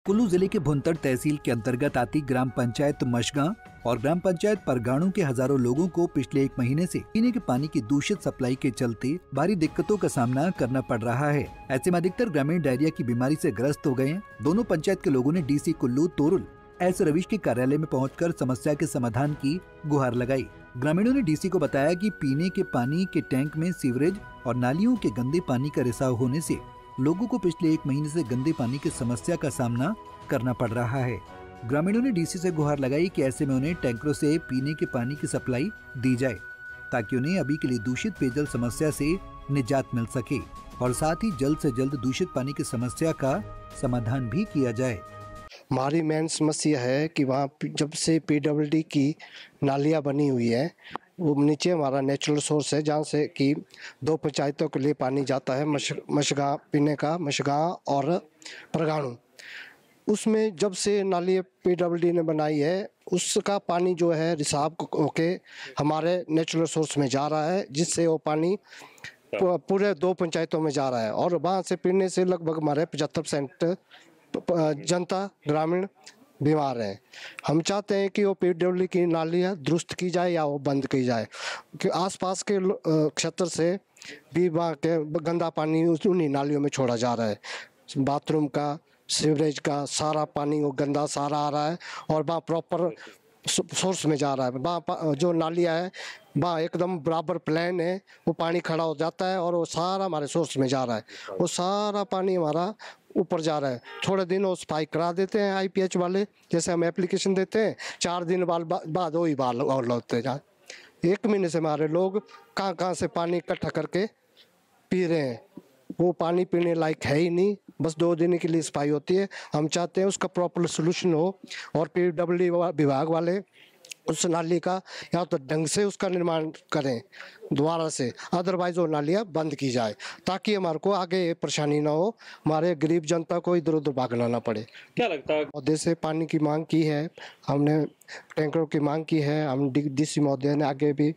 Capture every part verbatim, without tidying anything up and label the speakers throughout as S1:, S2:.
S1: कुल्लू जिले के भुंतर तहसील के अंतर्गत आती ग्राम पंचायत मशगां और ग्राम पंचायत परगाणु के हजारों लोगों को पिछले एक महीने से पीने के पानी की दूषित सप्लाई के चलते भारी दिक्कतों का सामना करना पड़ रहा है। ऐसे में अधिकतर ग्रामीण डायरिया की बीमारी से ग्रस्त हो गए हैं। दोनों पंचायत के लोगों ने डीसी कुल्लू तोरुल एस रवीश के कार्यालय में पहुंचकर समस्या के समाधान की गुहार लगाई। ग्रामीणों ने डीसी को बताया कि पीने के पानी के टैंक में सीवरेज और नालियों के गंदे पानी का रिसाव होने से लोगों को पिछले एक महीने से गंदे पानी की समस्या का सामना करना पड़ रहा है। ग्रामीणों ने डीसी से गुहार लगाई कि ऐसे में उन्हें टैंकरों से पीने के पानी की सप्लाई दी जाए ताकि उन्हें अभी के लिए दूषित पेयजल समस्या से निजात मिल सके और साथ ही जल्द से जल्द दूषित पानी की समस्या का समाधान भी किया जाए।
S2: हमारी मेन समस्या है कि वहाँ जब से पीडब्ल्यूडी की नालियाँ बनी हुई है, वो नीचे हमारा नेचुरल सोर्स है जहाँ से कि दो पंचायतों के लिए पानी जाता है, मश मशगां पीने का, मशगां और परगाणु। उसमें जब से नाली पीडब्ल्यूडी ने बनाई है, उसका पानी जो है रिसाव होके हमारे नेचुरल सोर्स में जा रहा है, जिससे वो पानी पूरे दो पंचायतों में जा रहा है और वहाँ से पीने से लगभग हमारे पचहत्तर परसेंट जनता ग्रामीण बीमार है। हम चाहते हैं कि वो पीडब्ल्यूडी की नालियाँ दुरुस्त की जाए या वो बंद की जाए, कि आसपास के क्षेत्र से भी वहाँ के गंदा पानी उन्हीं नालियों में छोड़ा जा रहा है। बाथरूम का, सीवरेज का सारा पानी वो गंदा सारा आ रहा है और वहाँ प्रॉपर सोर्स में जा रहा है। वहाँ जो नालियाँ है वहाँ एकदम बराबर प्लान है, वो पानी खड़ा हो जाता है और वो सारा हमारे सोर्स में जा रहा है। वो सारा पानी हमारा ऊपर जा रहा है। थोड़े दिन वो सफाई करा देते हैं आईपीएच वाले, जैसे हम एप्लीकेशन देते हैं, चार दिन बाद बाद वही बाल और लौटते जाए। एक महीने से हमारे लोग कहाँ कहाँ से पानी इकट्ठा करके पी रहे हैं। वो पानी पीने लायक है ही नहीं, बस दो दिन के लिए सफाई होती है। हम चाहते हैं उसका प्रॉपर सोल्यूशन हो और पीडब्ल्यूडी विभाग वाले उस नाली का या तो ढंग से उसका निर्माण करें दोबारा से, अदरवाइज वो नालियाँ बंद की जाए ताकि हमारे को आगे परेशानी ना हो, हमारे गरीब जनता को इधर उधर भागना ना पड़े।
S3: क्या लगता है?
S2: महोदय से पानी की मांग की है, हमने टैंकरों की मांग की है। हम डीसी महोदय ने आगे भी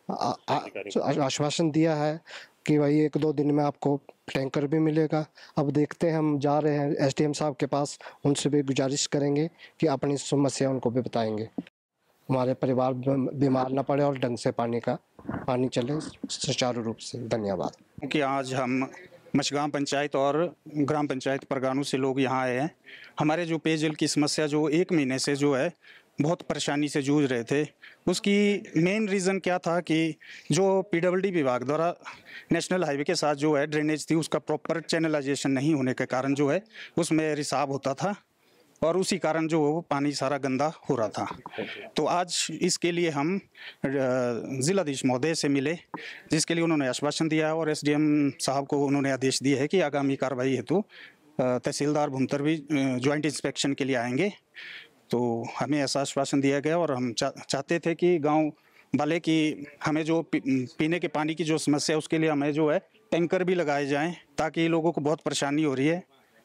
S2: आश्वासन दिया है कि भाई एक दो दिन में आपको टैंकर भी मिलेगा। अब देखते हैं, हम जा रहे हैं एसडीएम साहब के पास, उनसे भी गुजारिश करेंगे कि अपनी समस्या उनको भी बताएंगे, हमारे परिवार बीमार ना पड़े और ढंग से पानी का पानी चले सुचारू रूप से। धन्यवाद।
S3: क्योंकि आज हम मशगां पंचायत और ग्राम पंचायत परगाणु से लोग यहाँ आए हैं। हमारे जो पेयजल की समस्या जो एक महीने से जो है बहुत परेशानी से जूझ रहे थे, उसकी मेन रीज़न क्या था कि जो पीडब्ल्यूडी विभाग द्वारा नेशनल हाईवे के साथ जो है ड्रेनेज थी, उसका प्रॉपर चैनलाइजेशन नहीं होने के कारण जो है उसमें रिसाव होता था और उसी कारण जो वो पानी सारा गंदा हो रहा था। तो आज इसके लिए हम जिलाधीश महोदय से मिले, जिसके लिए उन्होंने आश्वासन दिया और एसडीएम साहब को उन्होंने आदेश दिए है कि आगामी कार्रवाई हेतु तहसीलदार भुंतर भी ज्वाइंट इंस्पेक्शन के लिए आएंगे। तो हमें ऐसा आश्वासन दिया गया और हम चा, चाहते थे कि गांव वाले की हमें जो पी, पीने के पानी की जो समस्या है उसके लिए हमें जो है टैंकर भी लगाए जाएं ताकि लोगों को बहुत परेशानी हो रही है।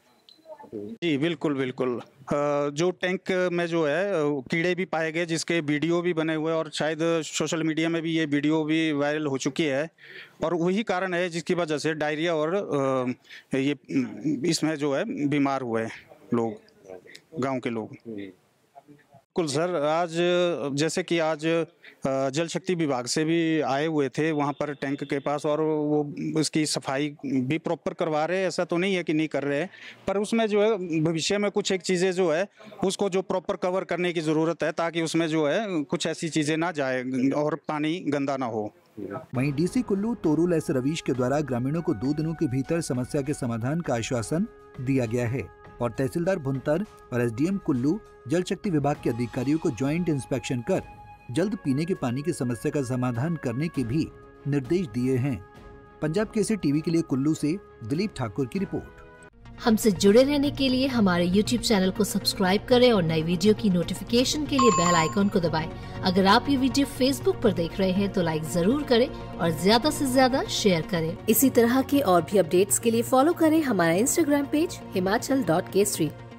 S3: जी बिल्कुल बिल्कुल। जो टैंक में जो है कीड़े भी पाए गए, जिसके वीडियो भी बने हुए और शायद सोशल मीडिया में भी ये वीडियो भी वायरल हो चुकी है और वही कारण है जिसकी वजह से डायरिया और ये इसमें जो है बीमार हुए लोग, गांव के लोग। बिल्कुल सर, आज जैसे कि आज जल शक्ति विभाग से भी आए हुए थे वहाँ पर टैंक के पास और वो उसकी सफाई भी प्रॉपर करवा रहे हैं। ऐसा तो नहीं है कि नहीं कर रहे हैं, पर उसमें जो है भविष्य में कुछ एक चीज़ें जो है उसको जो प्रॉपर कवर करने की ज़रूरत है ताकि उसमें जो है कुछ ऐसी चीज़ें ना जाए और पानी गंदा ना हो।
S1: वहीं डीसी कुल्लू तोरुल एस रवीश के द्वारा ग्रामीणों को दो दिनों के भीतर समस्या के समाधान का आश्वासन दिया गया है और तहसीलदार भुंतर और एसडीएम कुल्लू जल शक्ति विभाग के अधिकारियों को ज्वाइंट इंस्पेक्शन कर जल्द पीने के पानी की समस्या का समाधान करने के भी निर्देश दिए हैं। पंजाब केसरी टीवी के लिए कुल्लू से दिलीप ठाकुर की रिपोर्ट।
S4: हमसे जुड़े रहने के लिए हमारे यूट्यूब चैनल को सब्सक्राइब करें और नई वीडियो की नोटिफिकेशन के लिए बेल आइकॉन को दबाएं। अगर आप ये वीडियो फेसबुक पर देख रहे हैं तो लाइक जरूर करें और ज्यादा से ज्यादा शेयर करें। इसी तरह के और भी अपडेट्स के लिए फॉलो करें हमारा Instagram page Himachal dot Kesari.